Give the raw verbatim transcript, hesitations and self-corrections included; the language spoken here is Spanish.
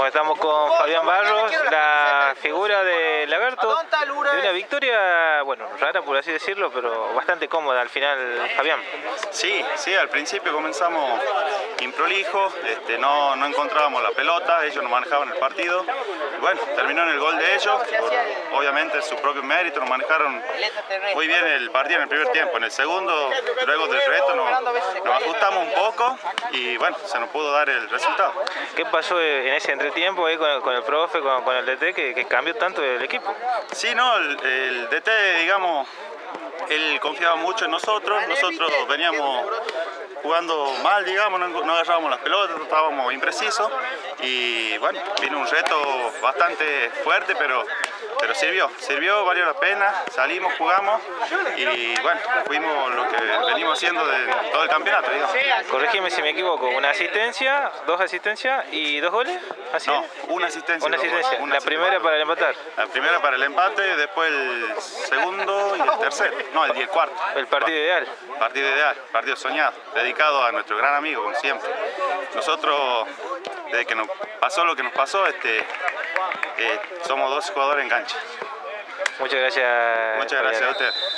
estamos con Fabián Barros, la figura de Laberto, de una victoria, bueno, rara por así decirlo, pero bastante cómoda al final, Fabián. Sí, sí, al principio comenzamos improlijos, este, no, no encontrábamos la pelota, ellos no manejaban el partido. Y bueno, terminó en el gol de ellos, por, obviamente su propio mérito, nos manejaron muy bien el partido en el primer tiempo. En el segundo, luego del reto, nos, nos ajustamos un poco y bueno, se nos pudo dar el resultado. ¿Qué pasó en ese entretiempo ahí con el, con el profe, con, con el D T, que, que cambió tanto el equipo? Sí, no, el, el D T, digamos, él confiaba mucho en nosotros, nosotros veníamos jugando mal, digamos, no, no agarrábamos las pelotas, estábamos imprecisos y bueno, vino un reto bastante fuerte, pero, pero sirvió, sirvió, valió la pena, salimos, jugamos y bueno, fuimos lo que venimos haciendo de todo el campeonato, digamos. Corrígeme si me equivoco, una asistencia, dos asistencias y dos goles, ¿así? No, una asistencia. Una asistencia, una la asistencia. primera para el empatar. La primera para el empate, después el segundo y el tercero, no, el, y el cuarto. El partido ideal. Partido ideal, partido soñado, dedicado a nuestro gran amigo, como siempre. Nosotros, desde que nos pasó lo que nos pasó, este, eh, somos dos jugadores en cancha. Muchas gracias. Muchas gracias a usted.